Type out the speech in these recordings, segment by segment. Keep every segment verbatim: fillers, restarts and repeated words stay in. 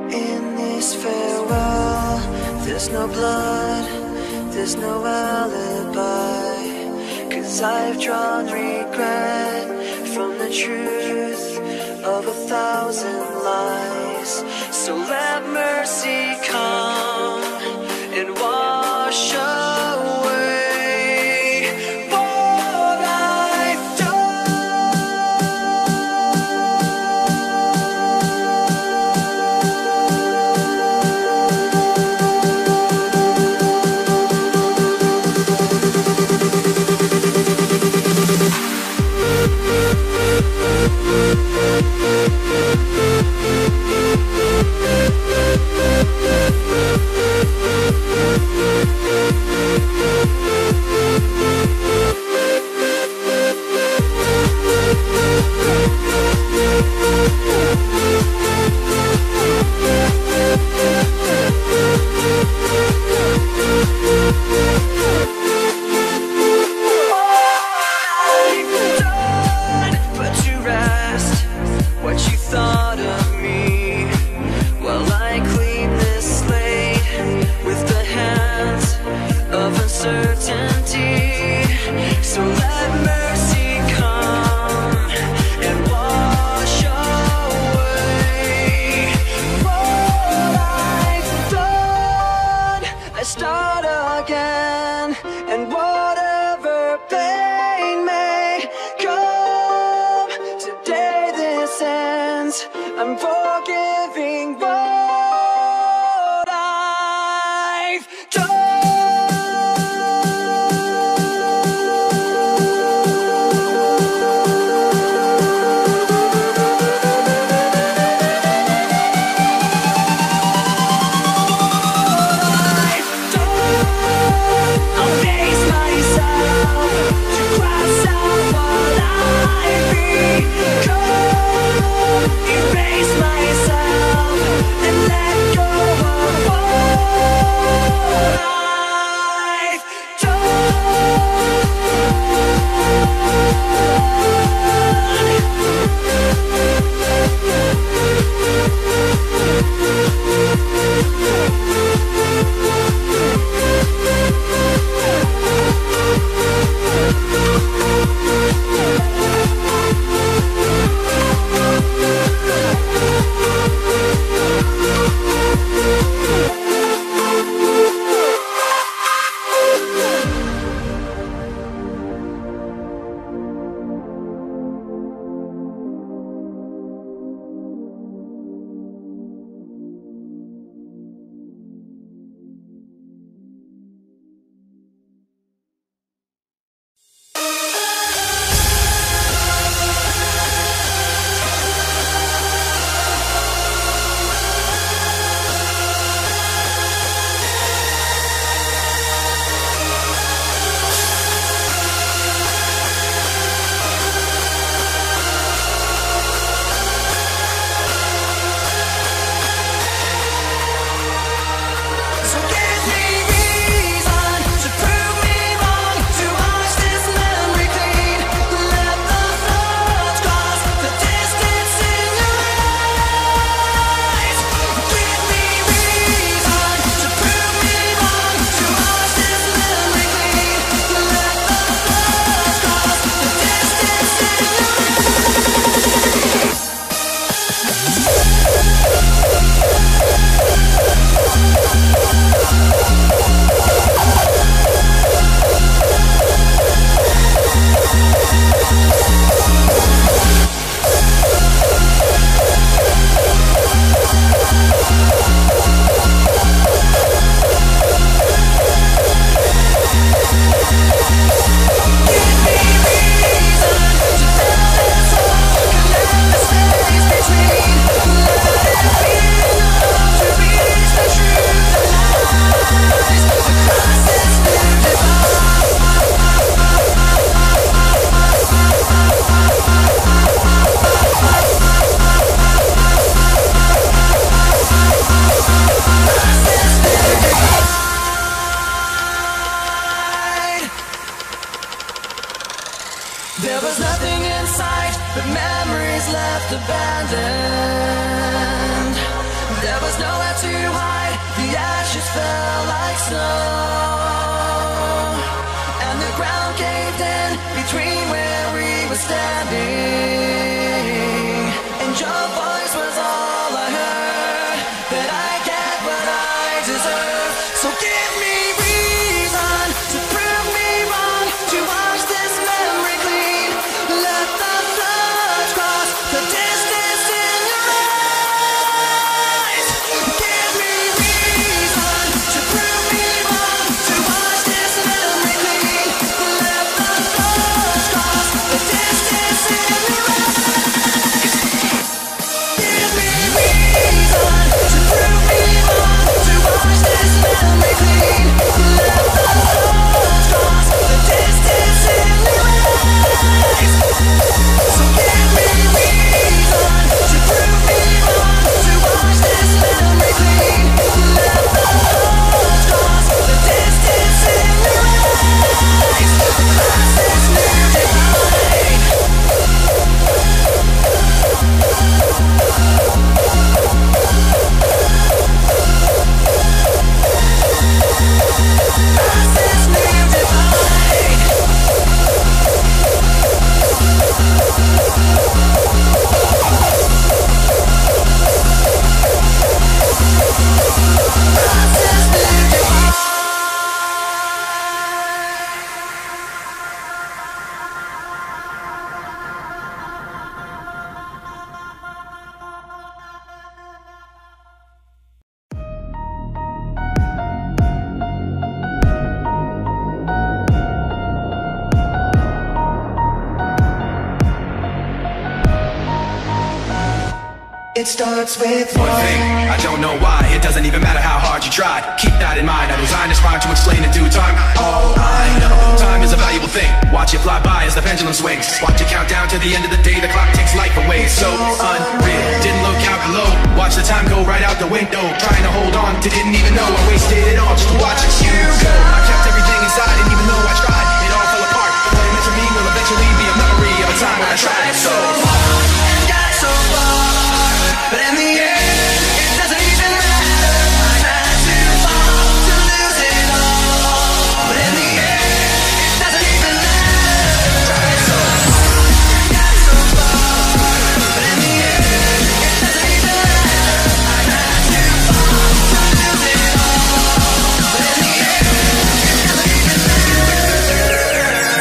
In this farewell, there's no blood, there's no alibi, 'cause I've drawn regret from the truth of a thousand lies. So let mercy come and wash away what I've done. was nowhere to hide. The ashes fell like snow, and the ground caved in between where we were standing. And your voice was all I heard, that I get what I deserve. So give me reason to prove me wrong, to wash this memory clean. Let the floods cross the distance in your eyes. Give me reason to prove me wrong, to wash this memory clean. Let the floods cross the distance in your eyes. Give me reason to prove me wrong, to wash this memory clean. Let the floods cross the distance in your eyes. So give me reason to prove me wrong, to wash this memory clean. Let the floods cross the distance in your eyes. Cross this new divide. Cross this new divide. Cross this new divide. It starts with One thing, I don't know why. It doesn't even matter how hard you try. Keep that in mind. I designed this rhyme to explain in due time. All I know, time is a valuable thing. Watch it fly by as the pendulum swings. Watch it count down to the end of the day. The clock takes life away. So unreal. Didn't look out below. Watch the time go right out the window. Trying to hold on to didn't even know I wasted it all just to watch you go. I kept everything inside, and even though I tried, it all fell apart. What it meant to me will eventually be a memory of a time when I tried so hard and got so far, but in the end, it doesn't even matter. I had to fall to lose it all, but in the end, it doesn't even matter. Tried so hard and got so far, but in the end, it doesn't even matter. I had to fall to lose it all, but in the end, it doesn't even matter.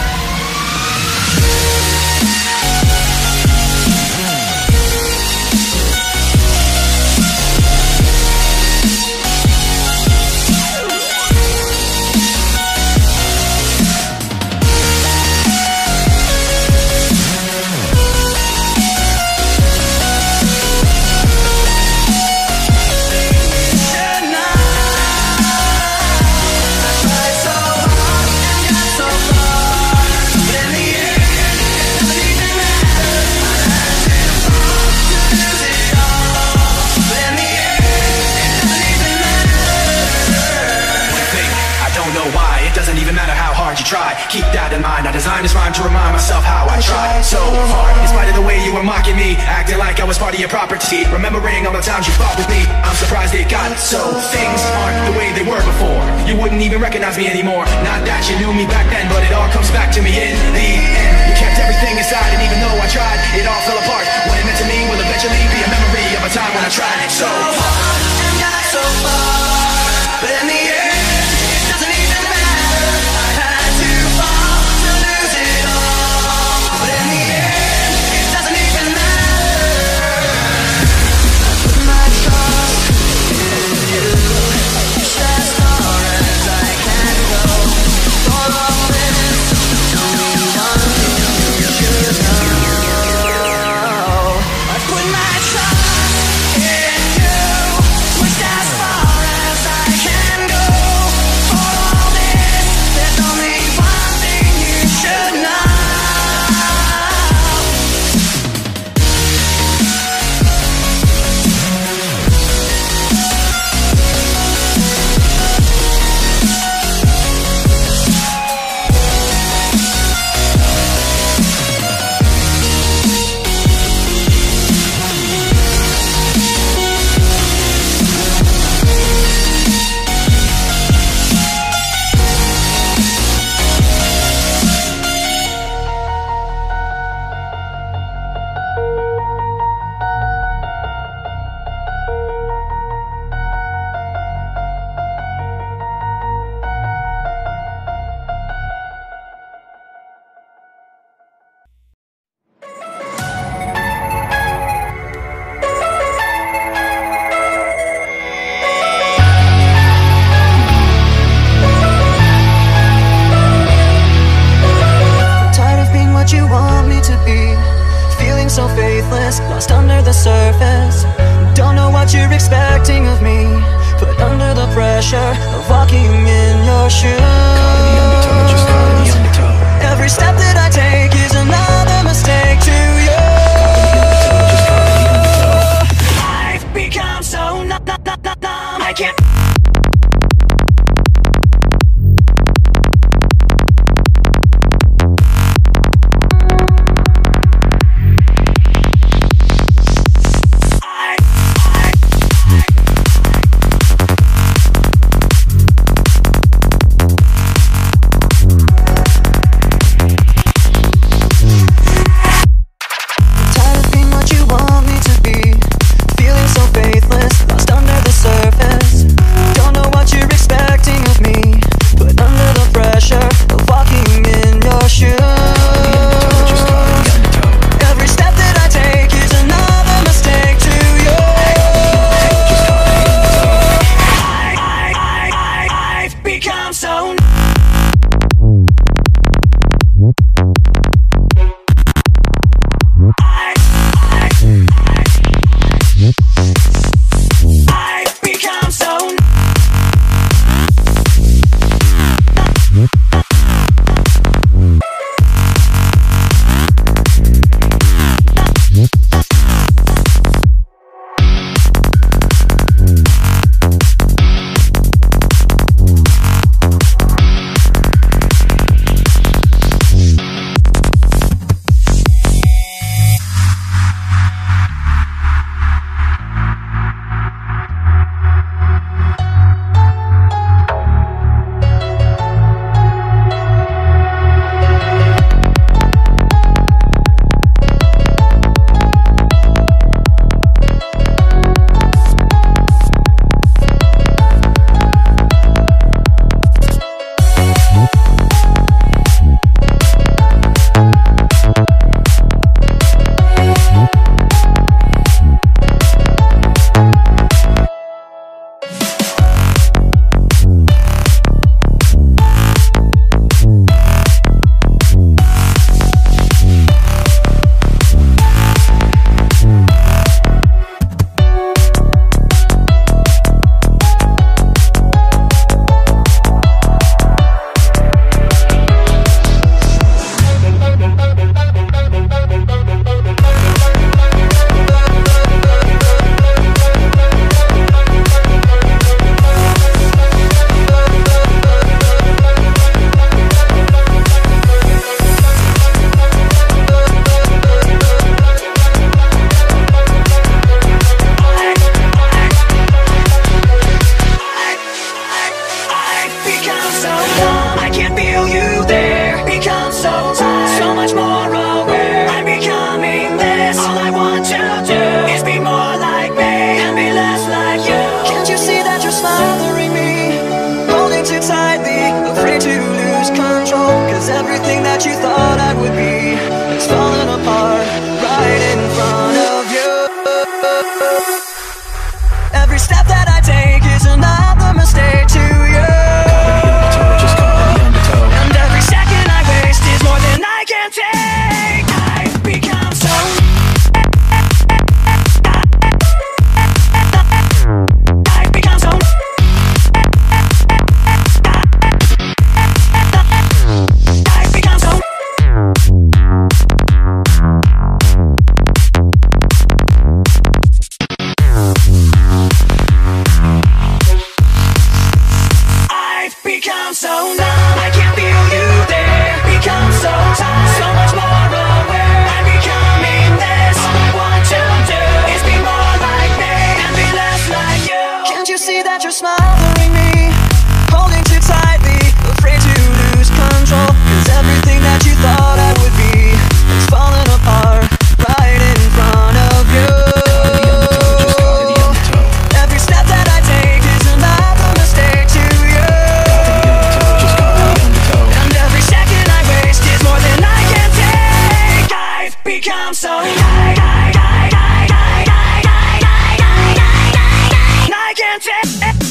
Try. Keep that in mind. I designed this rhyme to remind myself how I tried so hard. In spite of the way you were mocking me, acting like I was part of your property, remembering all the times you fought with me, I'm surprised it got so. Things aren't the way they were before. You wouldn't even recognize me anymore. Not that you knew me back then, but it all comes back to me in the end. You kept everything inside, and even though I tried, it all fell apart. What it meant to me will eventually be a memory of a time when I tried so hard and got so far, but in the end, it doesn't even matter. I had to fall to lose it all, but in the end, it doesn't even matter. I put my trust in you, just as far as I can go. For all this, only one thing you should know. I put my trust in you. pressure of walking in your shoes. Caught in the undertow, just caught in the undertow. Every step that I take is another mistake to you. Caught in the undertow, just caught in the undertow. I've become so numb, numb, numb, numb, numb. I can't. Everything that you thought I would be is falling apart right in front of you. Every step that I take is another mistake to you. Caught in the undertow, just caught in the undertow. And every second I waste is more than I can take. I've become so I've become so so numb, I can't feel you there. Become so tired, so much more aware. I'm becoming this. All I want to do is be more like me and be less like you. Can't you see that you're smothering me, holding too tightly, afraid to lose control? Cause everything that you thought I would be is falling apart right in front of you. Every step that I take is another mistake to you. Become so I can't take